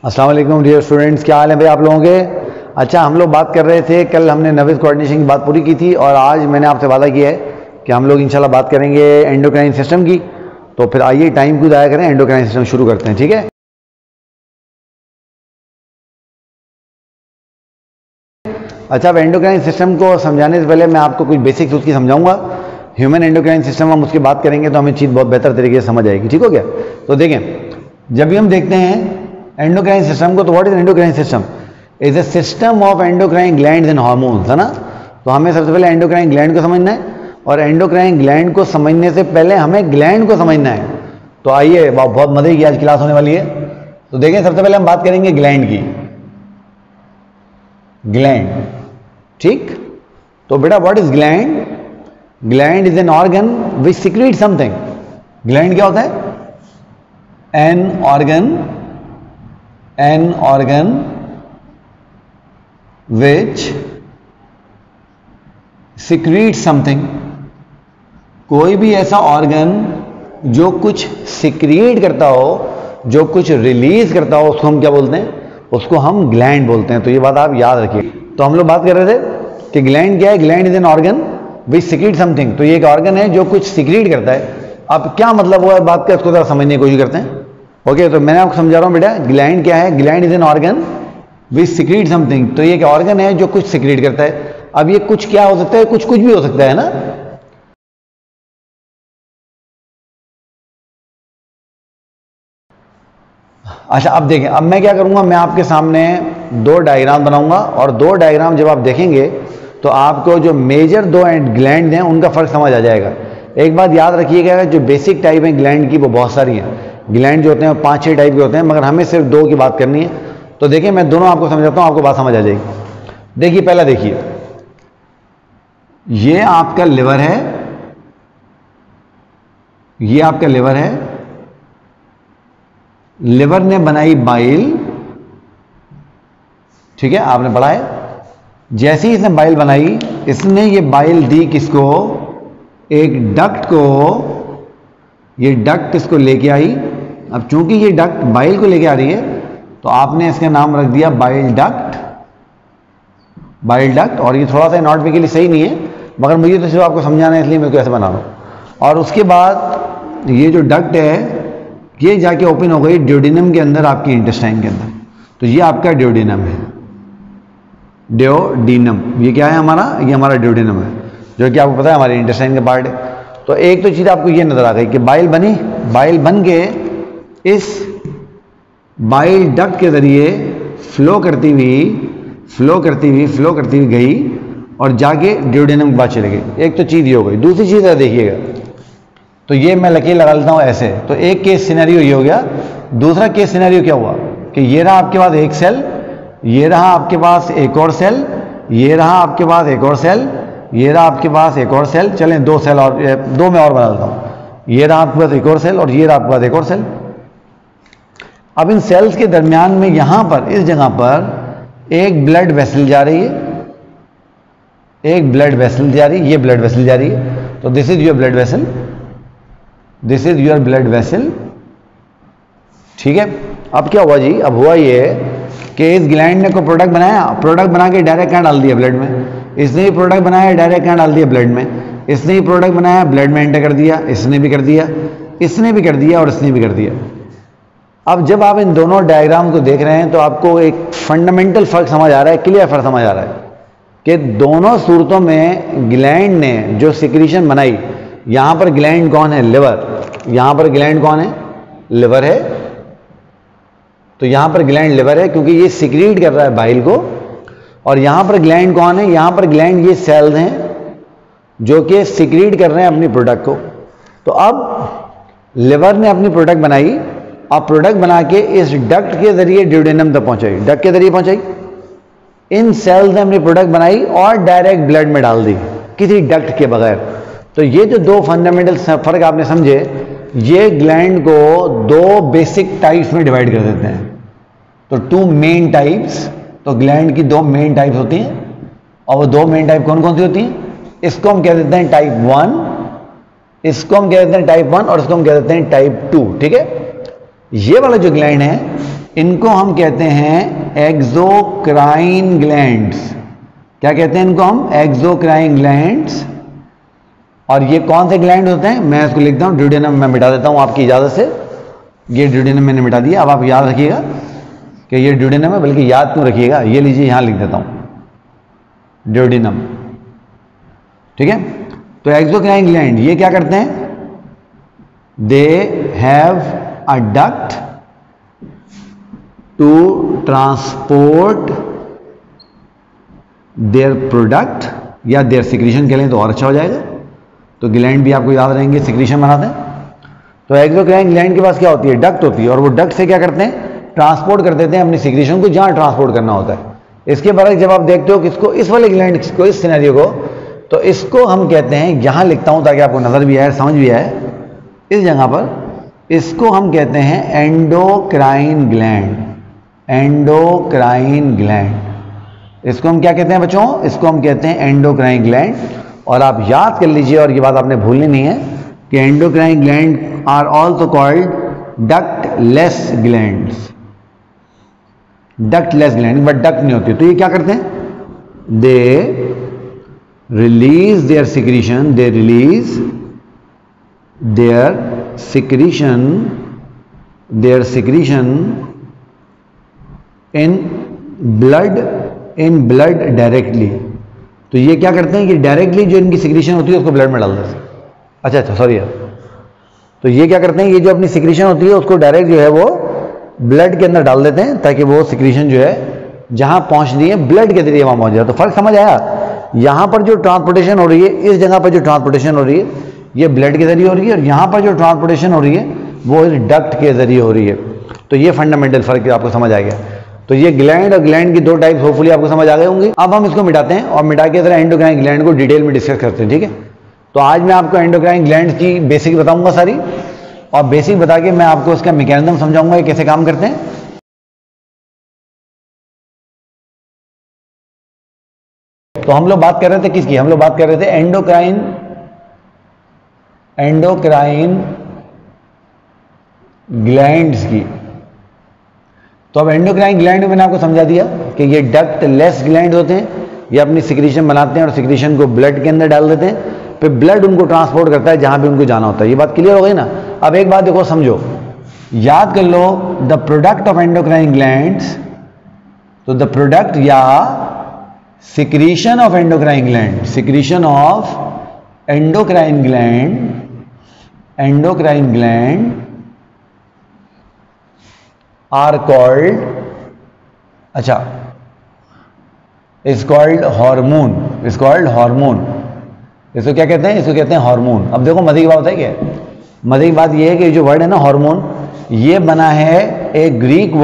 अस्सलाम वालेकुम dear students, क्या हाल है भाई आप लोगों के। अच्छा, हम लोग बात कर रहे थे, कल हमने नर्वस कोऑर्डिनेशन की बात पूरी की थी और आज मैंने आपसे वादा किया है कि हम लोग इंशाल्लाह बात करेंगे एंडोक्राइन सिस्टम की। तो फिर आइए टाइम को ज़ाया करें, एंडोक्राइन सिस्टम शुरू करते हैं, ठीक है। अच्छा, अब एंडोक्राइन सिस्टम को समझाने से पहले मैं आपको कुछ बेसिक्स उसकी समझाऊंगा। ह्यूमन एंडोक्राइन सिस्टम हम उसकी बात करेंगे तो हमें चीज़ बहुत बेहतर तरीके से समझ आएगी, ठीक हो गया। तो देखें, जब भी हम देखते हैं एंडोक्राइन सिस्टम को, तो what is endocrine system? Is a system of endocrine glands and hormones, है ना। तो हमें सबसे पहले एंडोक्राइन ग्लैंड को समझना है और एंडोक्राइन ग्लैंड को समझने से पहले हमें ग्लैंड को समझना है। तो आइए, बहुत मजे की आज क्लास होने वाली है। तो देखें, सबसे पहले हम बात करेंगे ग्लैंड की। ग्लैंड, ठीक। तो बेटा, what is gland? Gland is an organ which secrete something. Gland क्या होता है? An organ which secrete something। कोई भी ऐसा ऑर्गन जो कुछ सिक्रिएट करता हो, जो कुछ रिलीज करता हो, उसको हम क्या बोलते हैं? उसको हम ग्लैंड बोलते हैं। तो ये बात आप याद रखिए। तो हम लोग बात कर रहे थे कि ग्लैंड क्या है। Gland is an organ which secrete something. तो ये एक ऑर्गन है जो कुछ सिक्रीट करता है। अब क्या मतलब हुआ बात का, इसको जरा समझने की कोशिश करते हैं। ओके, तो मैंने आपको समझा रहा हूं बेटा, ग्लैंड क्या है। Gland is an organ which secrete something. तो ये एक ऑर्गन है जो कुछ सिक्रीट करता है। अब ये कुछ क्या हो सकता है? कुछ भी हो सकता है ना। अच्छा, अब देखें, अब मैं क्या करूंगा, मैं आपके सामने दो डायग्राम बनाऊंगा और दो डायग्राम जब आप देखेंगे तो आपको जो मेजर दो ग्लैंड हैं उनका फर्क समझ आ जाएगा। एक बात याद रखिएगा, जो बेसिक टाइप है ग्लैंड की वो बहुत सारी हैं। ग्लैंड जो होते हैं 5-6 टाइप के होते हैं, मगर हमें सिर्फ दो की बात करनी है। तो देखिए, मैं दोनों आपको समझाता हूं, आपको बात समझ आ जाएगी। देखिए, पहला देखिए, ये आपका लिवर है, ये आपका लिवर है। लिवर ने बनाई बाइल, ठीक है, आपने पढ़ा है। जैसे ही इसने बाइल बनाई, इसने ये बाइल दी किसको? एक डक्ट को। ये डक्ट इसको लेके आई। अब चूंकि ये डक्ट बाइल को लेके आ रही है, तो आपने इसका नाम रख दिया बाइल डक्ट। Bile duct. और ये थोड़ा सा एनाटॉमी के लिए सही नहीं है, मगर मुझे तो सिर्फ आपको समझाना है, इसलिए मैं इसको ऐसे बना रहा हूं। और उसके बाद ये जो डक्ट है, ये जाके ओपन हो गई ड्यूडेनम के अंदर, आपकी इंटेस्टाइन के अंदर। तो ये आपका ड्यूडेनम है। ड्यूडेनम, ये क्या है हमारा? ये हमारा ड्यूडेनम है, जो कि आपको पता है हमारे इंटेस्टाइन का पार्ट है। तो एक तो चीज आपको ये नजर आ गई कि बाइल बनी, बाइल बन के इस बाइल डक्ट के जरिए फ्लो करती हुई गई और जाके ड्यूडेनम के पास चली गई। एक तो चीज ये हो गई। दूसरी चीज है, देखिएगा, तो ये मैं लकीर लगा लेता हूं ऐसे। तो एक केस सिनेरियो ये हो गया। दूसरा केस सिनेरियो क्या हुआ कि ये रहा आपके पास एक सेल, ये रहा आपके पास एक और सेल, ये रहा आपके पास एक और सेल, ये रहा आपके पास एक और सेल। चलें, दो सेल और, दो में और बना देता हूं। ये रहा आपके पास एक और सेल और ये रहा आपके पास एक और सेल। अब इन सेल्स के दरमियान में यहां पर, इस जगह पर एक ब्लड वेसल जा रही है, एक ब्लड वेसल जा रही है, ये ब्लड वेसल जा रही है। तो this is your blood vessel, this is your blood vessel, ठीक है। अब क्या हुआ जी? अब हुआ ये कि इस ग्लैंड ने कोई प्रोडक्ट बनाया, प्रोडक्ट बना के डायरेक्ट कहां डाल दिया? ब्लड में। इसने ही प्रोडक्ट बनाया, डायरेक्ट कहां डाल दिया? ब्लड में। इसने ही प्रोडक्ट बनाया, ब्लड में एंटर कर दिया, इसने भी कर दिया, इसने भी कर दिया और इसने भी कर दिया। अब जब आप इन दोनों डायग्राम को देख रहे हैं तो आपको एक फंडामेंटल फर्क समझ आ रहा है, क्लियर फर्क समझ आ रहा है कि दोनों सूरतों में ग्लैंड ने जो सिक्रीशन बनाई, यहां पर ग्लैंड कौन है? लिवर। यहां पर ग्लैंड कौन है? लिवर है। तो यहां पर ग्लैंड लिवर है क्योंकि ये सिक्रीट कर रहा है बाइल को। और यहां पर ग्लैंड कौन है? यहां पर ग्लैंड ये सेल्स हैं जो कि सिक्रीट कर रहे हैं अपनी प्रोडक्ट को। तो अब लिवर ने अपनी प्रोडक्ट बनाई, और प्रोडक्ट बना के इस डक्ट के जरिए ड्यूडेनम तक पहुंचाई, डक्ट के जरिए पहुंचाई। इन सेल्स ने अपनी प्रोडक्ट बनाई और डायरेक्ट ब्लड में डाल दी, किसी डक्ट के बगैर। तो ये जो दो फंडामेंटल फर्क आपने समझे, ये ग्लैंड को दो बेसिक टाइप्स में डिवाइड कर देते हैं। तो टू मेन टाइप्स, तो ग्लैंड की दो मेन टाइप्स होती हैं। और वो दो मेन टाइप कौन कौन सी होती हैं? इसको हम कह देते हैं टाइप 1, इसको हम कह देते हैं टाइप 1 और इसको हम कह देते हैं टाइप 2, ठीक है। ये वाला जो ग्लैंड है इनको हम कहते हैं एक्सोक्राइन ग्लैंड्स। क्या कहते हैं इनको हम? Exocrine glands. और ये कौन से ग्लैंड होते हैं? मैं इसको लिखता हूं, ड्यूडेनम मैं मिटा देता हूं आपकी इजाजत से। ये ड्यूडेनम मैंने मिटा दिया। अब आप याद रखिएगा कि ये ड्यूडेनम है, बल्कि याद क्यों रखिएगा, ये लीजिए यहां लिख देता हूं ड्यूडेनम। ठीक है, तो एक्सोक्राइन ग्लैंड ये क्या करते हैं? They have a duct to transport their product या देयर सिक्रीशन कह लें तो और अच्छा हो जाएगा। तो ग्लैंड भी आपको याद रहेंगे, सिक्रीशन बनाते हैं। तो एक्सोक्राइन ग्लैंड के पास क्या होती है? डक्ट होती है, और वो डक्ट से क्या करते हैं? ट्रांसपोर्ट कर देते हैं अपनी सिक्रीशन को जहां ट्रांसपोर्ट करना होता है। इसके बाद जब आप देखते हो किसको, इस वाले ग्लैंड को, इस सिनेरियो को, तो इसको हम कहते हैं, यहां लिखता हूं ताकि आपको नजर भी आए, समझ भी आए, इस जगह पर इसको हम कहते हैं एंडोक्राइन ग्लैंड। एंडोक्राइन ग्लैंड, इसको हम क्या कहते हैं बच्चों? इसको हम कहते हैं एंडोक्राइन ग्लैंड। और आप याद कर लीजिए, और ये बात आपने भूलनी नहीं है कि endocrine gland are also called ductless glands. Ductless gland, but duct नहीं होती। तो ये क्या करते हैं? They release their secretion, they release their secretion in blood directly. तो ये क्या करते हैं कि डायरेक्टली जो इनकी सिक्रीशन होती है उसको ब्लड में डाल देते हैं। अच्छा सॉरी यार। तो ये क्या करते हैं, ये जो अपनी सिक्रीशन होती है उसको डायरेक्ट जो है वो ब्लड के अंदर डाल देते हैं, ताकि वो सिक्रीशन जो है जहां पहुंचनी है ब्लड के जरिए वहां पहुंच जाए। तो फर्क समझ आया? यहां पर जो ट्रांसपोर्टेशन हो रही है, इस जगह पर जो ट्रांसपोर्टेशन हो रही है ये ब्लड के जरिए हो रही है, और यहां पर जो ट्रांसपोर्टेशन हो रही है वो इस डक्ट के जरिए हो रही है। तो ये फंडामेंटल फर्क आपको समझ आ गया। तो ये ग्लैंड और ग्लैंड की दो टाइप्स होपफुली आपको समझ आ गए होंगे। अब हम इसको मिटाते हैं और मिटा के जरा एंडोक्राइन ग्लैंड को डिटेल में डिस्कस करते हैं। ठीक है, तो आज मैं आपको एंडोक्राइन ग्लैंड की बेसिक बताऊंगा सारी, और बेसिक बता के मैं आपको इसका मैकेनिज्म समझाऊंगा ये कैसे काम करते हैं। तो हम लोग बात कर रहे थे किसकी? हम लोग बात कर रहे थे एंडोक्राइन ग्लैंड्स की। तो अब एंडोक्राइन ग्लैंड में मैंने आपको समझा दिया कि ये डक्टलेस ग्लैंड होते हैं, ये अपनी सिक्रीशन बनाते हैं और सिक्रीशन को ब्लड के अंदर डाल देते हैं, फिर ब्लड उनको ट्रांसपोर्ट करता है जहां भी उनको जाना होता है। ये बात क्लियर हो गई ना? अब एक बात देखो, समझो, याद कर लो, the product of endocrine glands, तो द प्रोडक्ट या secretion of endocrine gland, secretion of endocrine gland are called, अच्छा, is called hormone. Is called hormone. इसको क्या कहते हैं? इसको कहते हैं हार्मोन। अब देखो मजे की बात है क्या? मजे की बात यह है कि जो वर्ड है ना हार्मोन, ये बना है एक ग्रीक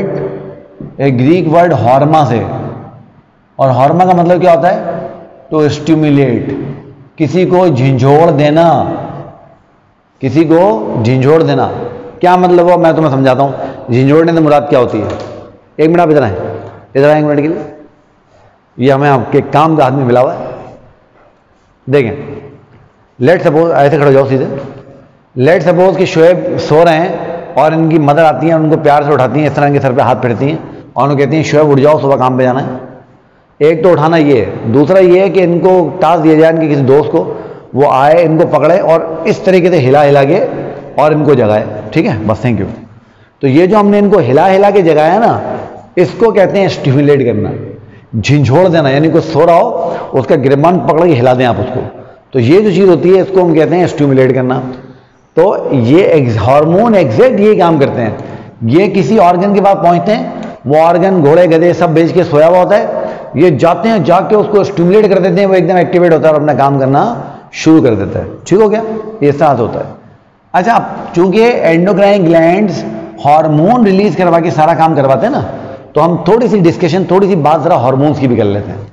वर्ड हॉर्मा से। और हॉर्मा का मतलब क्या होता है? टू स्टिमुलेट, किसी को झिझोड़ देना, किसी को झिझोड़ देना। क्या मतलब हो मैं तुम्हें समझाता हूं। झिझोड़ने से मुराद क्या होती है? एक मिनट आप इधर आए, इधर आए एक मिनट के लिए। ये हमें आपके काम का आदमी मिला हुआ है। देखें, लेट सपोज, ऐसे खड़े हो जाओ सीधे। लेट सपोज कि शोएब सो रहे हैं और इनकी मदर आती है, उनको प्यार से उठाती हैं, इस तरह इनके सर पे हाथ फेरती हैं और उनको कहती हैं शोएब उठ जाओ, सुबह काम पे जाना है। एक तो उठाना ये है। दूसरा ये है कि इनको टास्क दिया जाए इनके किसी दोस्त को, वो आए, इनको पकड़े और इस तरीके से हिला हिला के और इनको जगाए। ठीक है, बस, थैंक यू। तो ये जो हमने इनको हिला हिला के जगाया ना, इसको कहते हैं स्टिमुलेट करना, झिझोड़ देना। यानी कोई सो रहा हो, उसका गिरबान पकड़ के हिला दें आप उसको। तो ये जो चीज़ होती है इसको हम कहते हैं स्टिमुलेट करना। तो ये हार्मोन एग्जैक्ट ये काम करते हैं। ये किसी ऑर्गन के पास पहुंचते हैं, वो ऑर्गन घोड़े गधे सब बेच के सोया हुआ होता है, ये जाते हैं, जाके उसको स्टिमुलेट कर देते हैं, वो एकदम एक्टिवेट होता है और अपना काम करना शुरू कर देता है। ठीक हो गया? ये साथ होता है। अच्छा, चूंकि एंडोक्राइन ग्लैंड्स हार्मोन रिलीज करवा के सारा काम करवाते हैं ना, तो हम थोड़ी सी डिस्कशन, थोड़ी सी बात जरा हार्मोन्स की भी कर लेते हैं।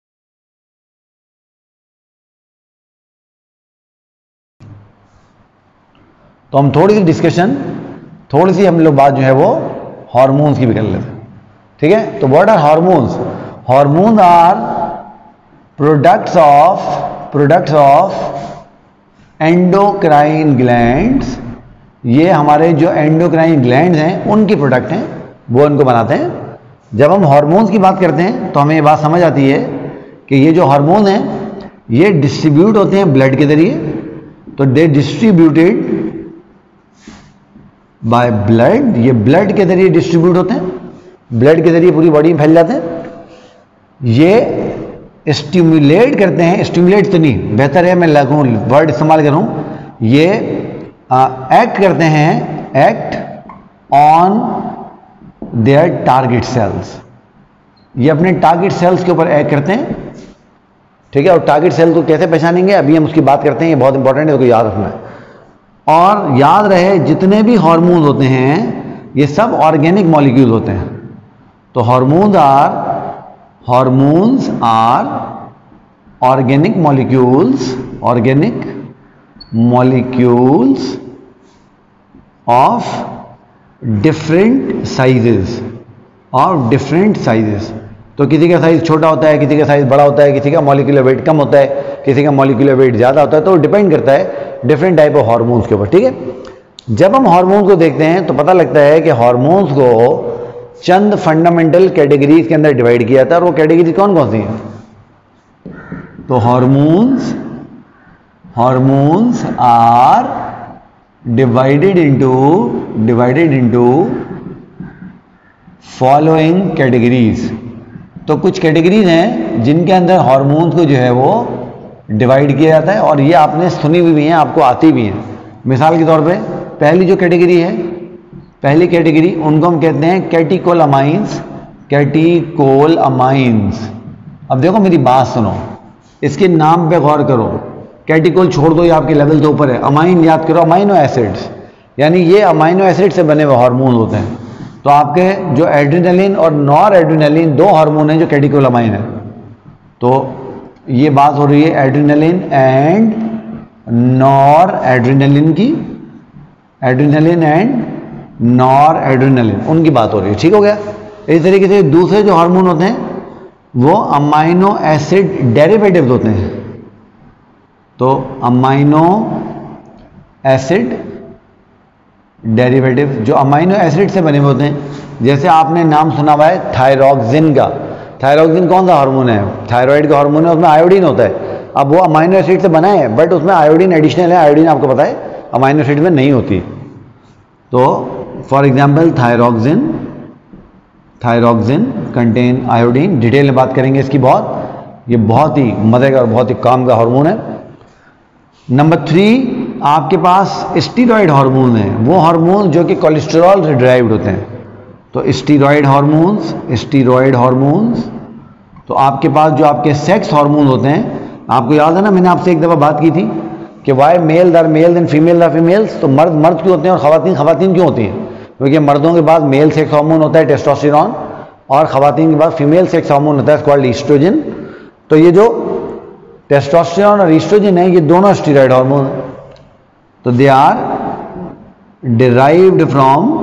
तो हम थोड़ी सी डिस्कशन, थोड़ी सी हम लोग बात जो है वो हार्मोन्स की भी कर लेते हैं। ठीक है, तो what are hormones? Hormones are products of endocrine glands. ये हमारे जो एंडोक्राइन ग्लैंड्स हैं उनकी प्रोडक्ट हैं। वो इनको बनाते हैं। जब हम हार्मोन्स की बात करते हैं तो हमें ये बात समझ आती है कि ये जो हार्मोन हैं ये डिस्ट्रीब्यूट होते हैं ब्लड के जरिए, तो दे डिस्ट्रीब्यूटेड बाय ब्लड, ये ब्लड के जरिए डिस्ट्रीब्यूट होते हैं, ब्लड के जरिए पूरी बॉडी में फैल जाते हैं। ये स्टिमुलेट करते हैं, स्टिमुलेट तो नहीं, बेहतर है मैं लगूं वर्ड इस्तेमाल करूं, ये एक्ट करते हैं, act on their target cells, ये अपने टारगेट सेल्स के ऊपर एक्ट करते हैं, ठीक है। और टारगेट सेल को कैसे पहचानेंगे अभी हम उसकी बात करते हैं, ये बहुत इंपॉर्टेंट है, तो याद रखना है। और याद रहे जितने भी हार्मोन होते हैं ये सब ऑर्गेनिक मॉलिक्यूल होते हैं। तो hormones are organic molecules of different sizes, तो किसी का साइज छोटा होता है, किसी का साइज बड़ा होता है, किसी का मॉलिक्यूलर वेट कम होता है, किसी का मॉलिक्यूलर वेट ज़्यादा होता है, तो डिपेंड करता है डिफरेंट टाइप ऑफ हार्मोन्स के ऊपर, ठीक है। जब हम हार्मोन्स को देखते हैं तो पता लगता है कि हार्मोन्स को चंद फंडामेंटल कैटेगरीज के अंदर डिवाइड किया था, और वो कैटेगरी कौन कौन सी हैं? तो hormones are divided into following categories. तो कुछ कैटेगरीज हैं जिनके अंदर हार्मोन्स को जो है वो डिवाइड किया जाता है, और ये आपने सुनी हुई भी हैं, आपको आती भी हैं। मिसाल के तौर पे पहली जो कैटेगरी है, पहली कैटेगरी उनको हम कहते हैं कैटिकोलामाइंस। अब देखो मेरी बात सुनो, इसके नाम पे गौर करो, कैटिकोल छोड़ दो, ये आपके लेवल से ऊपर है, अमाइन याद करो, अमाइनो एसिड्स, यानी ये अमाइनो एसिड से बने हुए हार्मोन होते हैं। तो आपके जो एड्रेनलिन और नॉर एड्रेनलिन दो हार्मोन हैं जो कैटिकोलामाइन है। तो ये बात हो रही है एड्रेनलिन एंड नॉर एड्रेनलिन की, एड्रेनलिन एंड नॉर एड्रेनलिन उनकी बात हो रही है, ठीक हो गया। इस तरीके से दूसरे जो हार्मोन होते हैं वो अमाइनो एसिड डेरिवेटिव्स होते हैं। तो अमाइनो एसिड डेरिवेटिव जो अमाइनो एसिड से बने हुए होते हैं, जैसे आपने नाम सुना हुआ है थायरॉक्सिन का। थायरॉक्सिन कौन सा हार्मोन है? थायराइड का हार्मोन है, उसमें आयोडीन होता है। अब वो अमाइनो एसिड से बना है, बट उसमें आयोडीन एडिशनल है, आयोडीन आपको पता है अमाइनो एसिड में नहीं होती। तो for example thyroxine contain iodine, detail में बात करेंगे इसकी बहुत, ये बहुत ही मजे का और बहुत ही काम का हार्मोन है। नंबर 3 आपके पास स्टीरॉयड हार्मोन है, वो हार्मोन जो कि कोलेस्ट्रॉल से ड्राइव्ड होते हैं। तो स्टीरॉयड हार्मोन्स, तो आपके पास जो आपके सेक्स हार्मोन होते हैं, आपको याद है ना मैंने आपसे एक दफ़ा बात की थी कि Y male are male and female are females. तो मर्द क्यों होते हैं और खवातीन क्यों होती हैं? क्योंकि मर्दों के पास मेल सेक्स हार्मोन होता है टेस्टोस्टेरॉन, और खवातीन के पास फीमेल सेक्स हार्मोन होता है कॉल्ड ईस्ट्रोजन। तो ये जो टेस्टोस्टेरॉन और ईस्ट्रोजन है ये दोनों स्टीरॉयड हार्मोन है। तो they are derived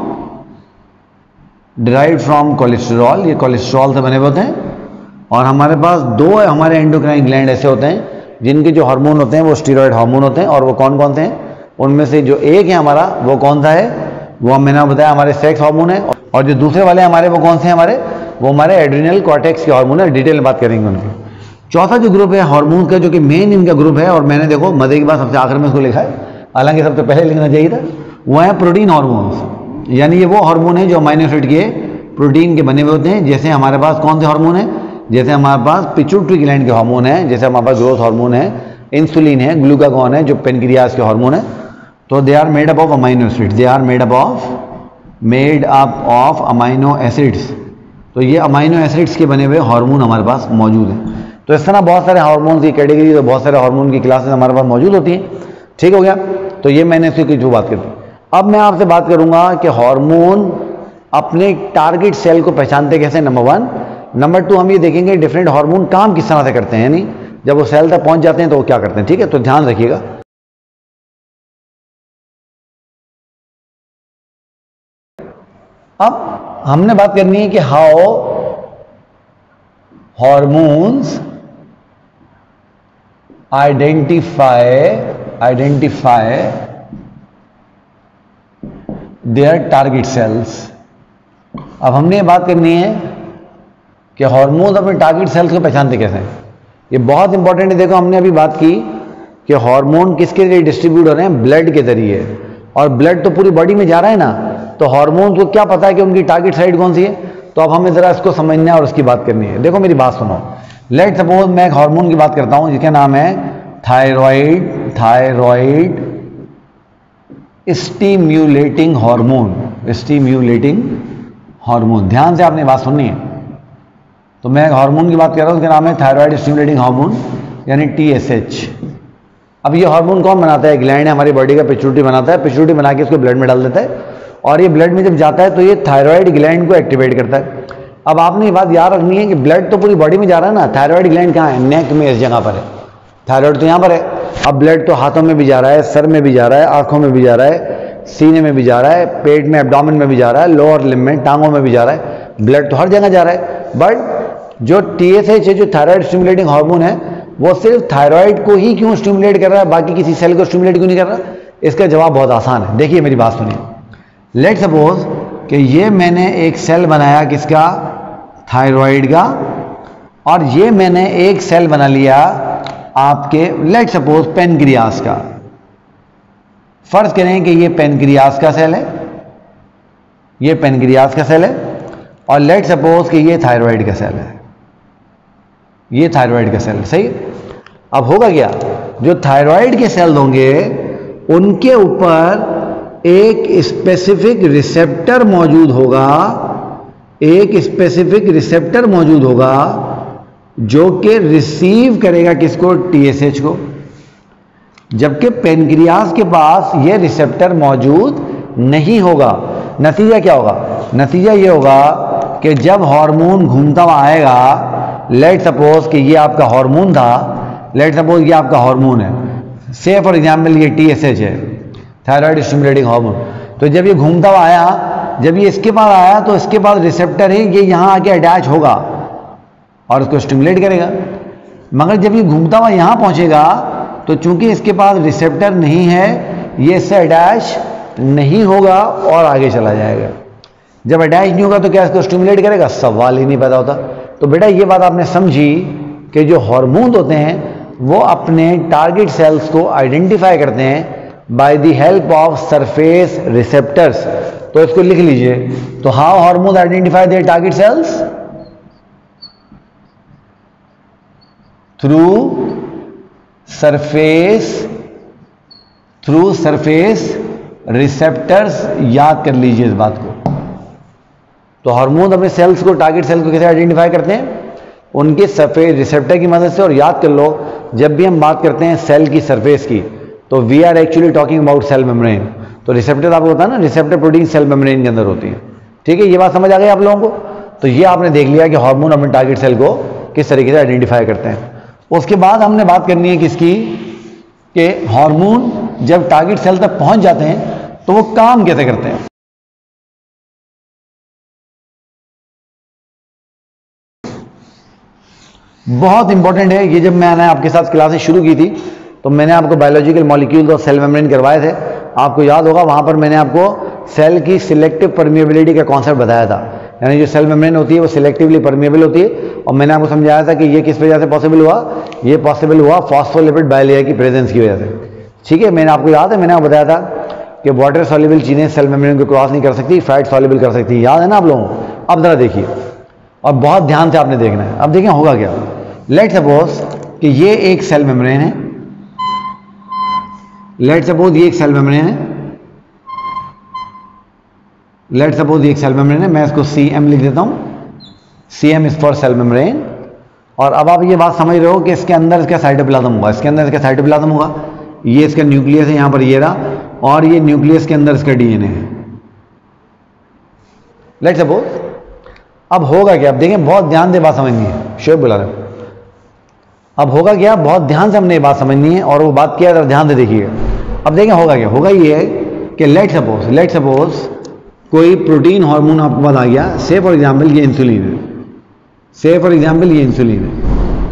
from cholesterol, ये कोलेस्ट्रॉल से बने हुए होते हैं। और हमारे पास 2 हमारे एंडोक्राइन ग्लैंड ऐसे होते हैं जिनके जो हार्मोन होते हैं वो स्टीरॉयड हार्मोन होते हैं। और वो कौन कौन से हैं? उनमें से जो एक है हमारा, वो कौन सा है? वो मैंने बताया हमारे सेक्स हार्मोन है। और जो दूसरे वाले हमारे वो कौन से हैं हमारे? वो हमारे एड्रिनल कॉर्टेक्स के हार्मोन है। डिटेल में बात करेंगे उनकी। चौथा जो ग्रुप है हार्मोन का, जो कि मेन इनका ग्रुप है, और मैंने देखो मजे की बात सबसे आखिर में इसको लिखा है, हालांकि सबसे पहले लिखना चाहिए था, वो है प्रोटीन हार्मोन्स। यानी ये वो हार्मोन है जो अमाइनो एसिड के प्रोटीन के बने हुए होते हैं। जैसे हमारे पास कौन से हार्मोन है? जैसे हमारे पास पिट्यूटरी ग्लैंड के हार्मोन है, जैसे हमारे पास ग्रोथ हार्मोन है, इंसुलिन है, ग्लूकागॉन है जो पेनक्रियाज के हार्मोन है। तो they are made up of amino acids, they are made up of amino acids. तो ये अमाइनो एसिड्स के बने हुए हार्मोन हमारे पास मौजूद हैं। तो इस तरह बहुत सारे हार्मोन की कैटेगरी और बहुत सारे हार्मोन की क्लासेस हमारे पास मौजूद होती हैं, ठीक हो गया। तो ये मैंने इसकी जो बात कर दी। अब मैं आपसे बात करूंगा कि हार्मोन अपने टारगेट सेल को पहचानते कैसे, नंबर 1। नंबर 2 हम ये देखेंगे डिफरेंट हार्मोन काम किस तरह से करते हैं, यानी जब वो सेल तक पहुंच जाते हैं तो वो क्या करते हैं, ठीक है। तो ध्यान रखिएगा। अब हमने बात करनी है कि how hormones identify their target cells. अब हमने ये बात करनी है कि हार्मोन अपने टारगेट सेल्स को पहचानते कैसे हैं। ये बहुत इंपॉर्टेंट है। देखो हमने अभी बात की कि हार्मोन किसके जरिए डिस्ट्रीब्यूट हो रहे हैं, ब्लड के जरिए, और ब्लड तो पूरी बॉडी में जा रहा है ना, तो हार्मोन को क्या पता है कि उनकी टारगेट साइट कौन सी है। तो अब हमें जरा इसको समझना है और उसकी बात करनी है। देखो मेरी बात सुनो, लेट सपोज मैं एक हार्मोन की बात करता हूं जिसका नाम है थायराइड स्टिम्युलेटिंग हार्मोन। ध्यान से आपने बात सुननी है। तो मैं एक हार्मोन की बात कर रहा हूं, उसका नाम है थायराइड स्टिम्युलेटिंग हार्मोन यानी TSH। अब ये हार्मोन कौन बनाता है, ग्लैंड है हमारी बॉडी का, पिट्यूटरी बनाता है। पिट्यूटरी बना के इसको ब्लड में डाल देता है, और ये ब्लड में जब जाता है तो ये थायराइड ग्लैंड को एक्टिवेट करता है। अब आपने ये बात याद रखनी है कि ब्लड तो पूरी बॉडी में जा रहा है ना, थायराइड ग्लैंड कहाँ है, नेक में, इस जगह पर है। थायराइड तो यहाँ पर है। अब ब्लड तो हाथों में भी जा रहा है, सर में भी जा रहा है, आंखों में भी जा रहा है, सीने में भी जा रहा है, पेट में, एब्डोमेन में भी जा रहा है, लोअर लिम्ब में, टांगों में भी जा रहा है। ब्लड तो हर जगह जा रहा है। बट जो TSH है, जो थायराइड स्टिमुलेटिंग हार्मोन है, वो सिर्फ थायराइड को ही क्यों स्टिमुलेट कर रहा है, बाकी किसी सेल को स्टिमुलेट क्यों नहीं कर रहा। इसका जवाब बहुत आसान है। देखिए मेरी बात सुनिए। लेट सपोज कि ये मैंने एक सेल बनाया किसका, थायराइड का, और ये मैंने एक सेल बना लिया आपके लेट सपोज पेनक्रियास का। फर्ज करें कि ये पेनक्रियास का सेल है, ये पेनक्रियास का सेल है, और लेट सपोज कि ये थायराइड का सेल है, ये थायराइड का सेल है। सही। अब होगा क्या, जो थायराइड के सेल होंगे उनके ऊपर एक स्पेसिफिक रिसेप्टर मौजूद होगा, एक स्पेसिफिक रिसेप्टर मौजूद होगा जो कि रिसीव करेगा किसको, TSH को। जबकि पेनक्रियास के पास यह रिसेप्टर मौजूद नहीं होगा। नतीजा क्या होगा, नतीजा यह होगा कि जब हार्मोन घूमता हुआ आएगा, लेट सपोज कि ये आपका हार्मोन था, लेट सपोज ये आपका हार्मोन है, से फॉर एग्जांपल ये TSH है, थायराइड स्टिमुलेटिंग हार्मोन। तो जब ये घूमता हुआ आया, जब ये इसके पास आया तो इसके पास रिसेप्टर है, ये यहां आके अटैच होगा और उसको स्टिमुलेट करेगा। मगर जब ये घूमता हुआ यहां पहुंचेगा तो चूंकि इसके पास रिसेप्टर नहीं है, ये इससे अटैच नहीं होगा और आगे चला जाएगा। जब अटैच नहीं होगा तो क्या इसको स्टिमुलेट करेगा, सवाल ही नहीं पैदा होता। तो बेटा ये बात आपने समझी कि जो हार्मोन होते हैं वो अपने टारगेट सेल्स को आइडेंटिफाई करते हैं by the help of surface receptors. तो इसको लिख लीजिए। तो how hormone identify their target cells, through surface receptors. याद कर लीजिए इस बात को। तो हार्मोन अपने सेल्स को, टारगेट सेल को कैसे आइडेंटिफाई करते हैं, उनके सरफेस रिसेप्टर की मदद से। और याद कर लो, जब भी हम बात करते हैं सेल की सरफेस की, तो we are actually talking about cell membrane. तो रिसेप्टर आपको होता है ना, रिसेप्टर प्रोटीन सेल मेम्ब्रेन के अंदर होती है। ठीक है, ये बात समझ आ गई आप लोगों को। तो ये आपने देख लिया कि हार्मोन अपने टारगेट सेल को किस तरीके से आइडेंटिफाई करते हैं। उसके बाद हमने बात करनी है किसकी, कि हार्मोन जब टारगेट सेल तक पहुंच जाते हैं तो वो काम कैसे करते हैं। बहुत इंपॉर्टेंट है ये। जब मैंने आपके साथ क्लासेस शुरू की थी तो मैंने आपको बायोलॉजिकल मॉलिक्यूल्स और सेल मेम्ब्रेन करवाए थे। आपको याद होगा, वहां पर मैंने आपको सेल की सिलेक्टिव परमिएबिलिटी का कॉन्सेप्ट बताया था। यानी जो सेल मेम्ब्रेन होती है वो सिलेक्टिवली परमिएबल होती है। और मैंने आपको समझाया था कि ये किस वजह से पॉसिबल हुआ, ये पॉसिबल हुआ फॉस्फोलिपिड बाइलेयर की प्रेजेंस की वजह से। ठीक है, मैंने आपको याद है, मैंने आपको बताया था कि वाटर सॉल्युबल चीजें सेल मेम्ब्रेन को क्रॉस नहीं कर सकती, फैट सॉल्युबल कर सकती है। याद है ना आप लोगों को। अब जरा देखिए और बहुत ध्यान से आपने देखना है। अब देखिए होगा क्या। लेट सपोज कि ये एक सेल मेम्ब्रेन है, लेट सपोज ये एक सेल मेम्ब्रेन है, लेट सपोज ये एक सेल मेम्ब्रेन है। मैं इसको CM लिख देता हूं। CM is for cell membrane. और अब आप ये बात समझ रहे हो कि इसके अंदर इसका साइटोप्लाज्म होगा, इसके अंदर इसका साइटोप्लाज्म होगा। ये इसका न्यूक्लियस है, यहां पर ये रहा, और ये न्यूक्लियस के अंदर इसका DNA है। लेट सपोज अब होगा क्या, अब देखें, बहुत ध्यान से बात समझनी है। शोएब बुला रहे। अब होगा क्या, बहुत ध्यान से हमने ये बात समझनी है और वो बात किया तो ध्यान से देखिए। अब देखें होगा क्या, होगा ये है कि लेट सपोज कोई प्रोटीन हार्मोन आपके पास आ गया। से फॉर एग्जांपल ये इंसुलिन है, से फॉर एग्जांपल ये इंसुलिन है,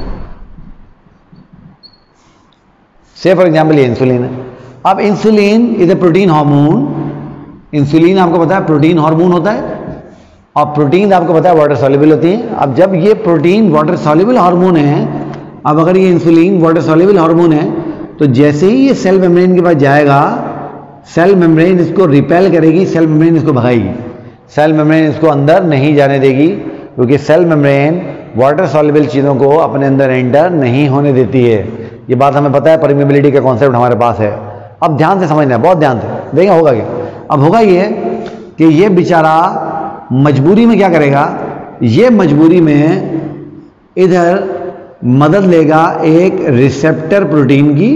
से फॉर एग्जांपल ये इंसुलिन है। अब insulin is a protein hormone. Insulin आपको पता है प्रोटीन हार्मोन होता है। और प्रोटीन आपको पता है वाटर सॉल्युबल होती हैं। अब जब ये प्रोटीन वाटर सॉल्युबल हार्मोन है, अब अगर ये इंसुलिन वाटर सॉल्युबल हार्मोन है, तो जैसे ही ये सेल मेम्ब्रेन के पास जाएगा, सेल मेम्ब्रेन इसको रिपेल करेगी, सेल मेम्ब्रेन इसको भगाएगी, सेल मेम्ब्रेन इसको अंदर नहीं जाने देगी, क्योंकि सेल मेम्ब्रेन वाटर सॉल्युबल चीज़ों को अपने अंदर एंटर नहीं होने देती है। ये बात हमें पता है, परमिबिलिटी का कॉन्सेप्ट हमारे पास है। अब ध्यान से समझना है, बहुत ध्यान से देखिए होगा क्या। अब होगा ये कि ये बेचारा मजबूरी में क्या करेगा, ये मजबूरी में इधर मदद लेगा एक रिसेप्टर प्रोटीन की,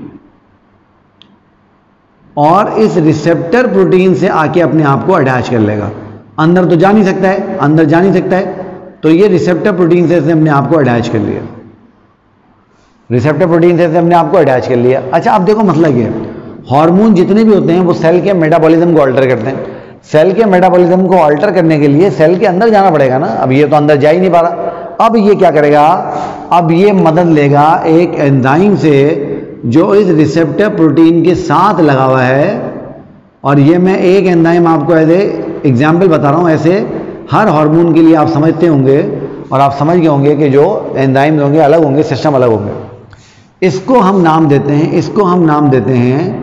और इस रिसेप्टर प्रोटीन से आके अपने आप को अटैच कर लेगा। अंदर तो जा नहीं सकता है, अंदर जा नहीं सकता है, तो ये रिसेप्टर प्रोटीन से इसने अपने आप को अटैच कर लिया, रिसेप्टर प्रोटीन से इसने अपने आप को अटैच कर लिया। अच्छा अब देखो मतलब ये हार्मोन जितने भी होते हैं वो सेल के मेटाबॉलिज्म को अल्टर करते हैं। सेल के मेटाबॉलिज्म को अल्टर करने के लिए सेल के अंदर जाना पड़ेगा ना, अब ये तो अंदर जा ही नहीं पा रहा। अब ये क्या करेगा, अब ये मदद लेगा एक एंजाइम से जो इस रिसेप्टर प्रोटीन के साथ लगा हुआ है। और ये मैं एक एंजाइम आपको एज एग्जाम्पल बता रहा हूँ, ऐसे हर हार्मोन के लिए आप समझते होंगे और आप समझ गए होंगे कि जो एंजाइम्स होंगे अलग होंगे, सिस्टम अलग होंगे। इसको हम नाम देते हैं, इसको हम नाम देते हैं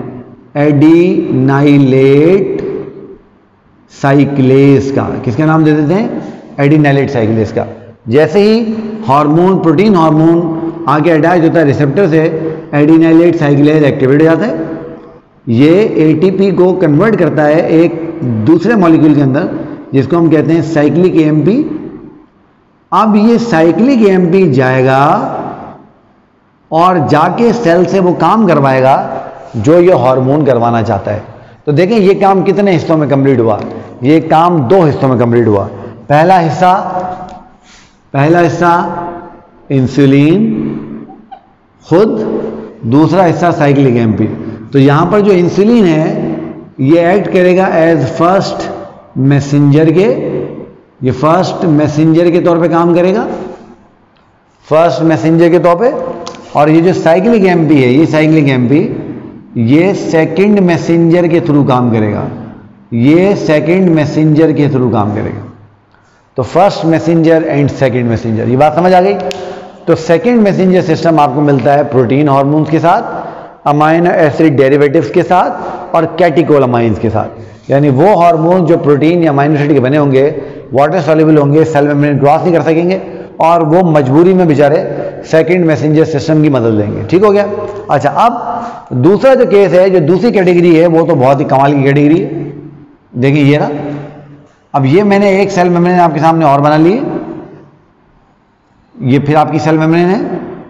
एडिनाइलेट साइक्लेस का। किसका नाम दे देते हैं, एडिनाइलेट साइक्लेस का। जैसे ही हार्मोन प्रोटीन हार्मोन आगे अटैच होता है रिसेप्टर से, एडिनाइलेट साइक्लेस एक्टिवेट हो जाता है। ये एटीपी को कन्वर्ट करता है एक दूसरे मॉलिक्यूल के अंदर, जिसको हम कहते हैं साइक्लिक एएमपी। अब ये साइक्लिक एएमपी जाएगा और जाके सेल से वो काम करवाएगा जो ये हार्मोन करवाना चाहता है। तो देखें ये काम कितने हिस्सों में कंप्लीट हुआ, ये काम 2 हिस्सों में कंप्लीट हुआ। पहला हिस्सा इंसुलिन खुद, दूसरा हिस्सा साइक्लिक एएमपी। तो यहां पर जो इंसुलिन है ये एक्ट करेगा एज फर्स्ट मैसेंजर के, ये फर्स्ट मैसेंजर के तौर पे काम करेगा, फर्स्ट मैसेंजर के तौर पे। और ये जो साइक्लिक एएमपी है, ये साइक्लिक एएमपी ये सेकंड मैसेंजर के थ्रू काम करेगा, ये सेकंड मैसेंजर के थ्रू काम करेगा। तो first messenger and second messenger, ये बात समझ आ गई। तो सेकंड मैसेंजर सिस्टम आपको मिलता है प्रोटीन हार्मोन्स के साथ, अमाइनो एसिड डेरिवेटिव्स के साथ और कैटेकोलामाइंस के साथ। यानी वो हार्मोन जो प्रोटीन या अमाइनो एसिड के बने होंगे, वाटर सॉल्युबल होंगे, सेल मेम्ब्रेन क्रॉस नहीं कर सकेंगे, और वो मजबूरी में बेचारे सेकंड मैसेंजर सिस्टम की मदद लेंगे। ठीक हो गया। अच्छा अब दूसरा जो केस है, जो दूसरी कैटेगरी है, वो तो बहुत ही कमाल की कैटेगरी है। देखिए ये ना, अब ये मैंने एक सेल मेम्ब्रेन आपके सामने और बना ली, ये फिर आपकी सेल मेम्ब्रेन है,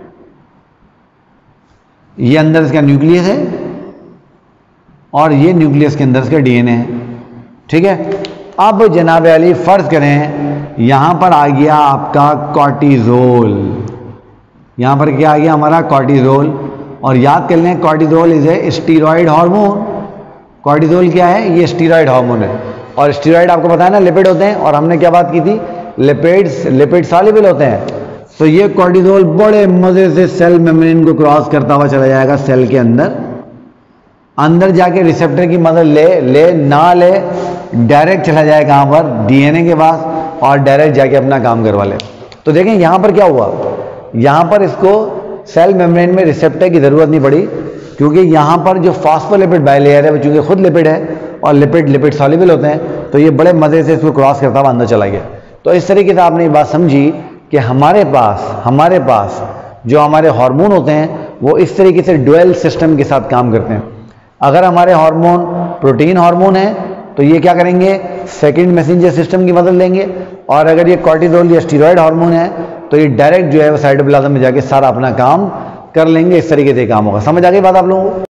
ये अंदर इसका न्यूक्लियस है और ये न्यूक्लियस के अंदर इसका डीएनए है। ठीक है। अब जनाब अली फर्ज करें यहां पर आ गया आपका कॉर्टिजोल, यहां पर क्या आ गया हमारा कॉर्टिजोल। और याद कर लें cortisol is a steroid hormone. Cortisol क्या है, ये स्टीरॉयड हार्मोन है। और स्टीरॉयड आपको पता है ना लिपिड होते हैं, और हमने क्या बात की थी, लिपिड सॉल्युबल होते हैं। तो ये कॉर्टिजोल बड़े मजे से सेल मेम्ब्रेन को क्रॉस करता हुआ चला जाएगा सेल के अंदर जाके रिसेप्टर की मदद ले ना ले, डायरेक्ट चला जाए कहां पर, डीएनए के पास, और डायरेक्ट जाके अपना काम करवा ले। तो देखें यहां पर क्या हुआ, यहां पर इसको सेल मेम्ब्रेन में रिसेप्टर की जरूरत नहीं पड़ी, क्योंकि यहां पर जो फॉस्फोलिपिड बाइलेयर है वो चूंकि खुद लिपिड है और लिपिड सॉल्युबल होते हैं, तो ये बड़े मजे से इसको क्रॉस करता हुआ अंदर चला गया। तो इस तरीके से आपने ये बात समझी कि हमारे पास जो हमारे हार्मोन होते हैं वो इस तरीके से डुअल सिस्टम के साथ काम करते हैं। अगर हमारे हार्मोन प्रोटीन हार्मोन है तो ये क्या करेंगे, सेकंड मैसेंजर सिस्टम की मदद लेंगे। और अगर ये कॉर्टिजोल या स्टीरॉयड हार्मोन है तो ये डायरेक्ट जो है वो साइटोप्लाज्म में जाके सारा अपना काम कर लेंगे। इस तरीके से काम होगा। समझ आ गई बात आप लोगों को?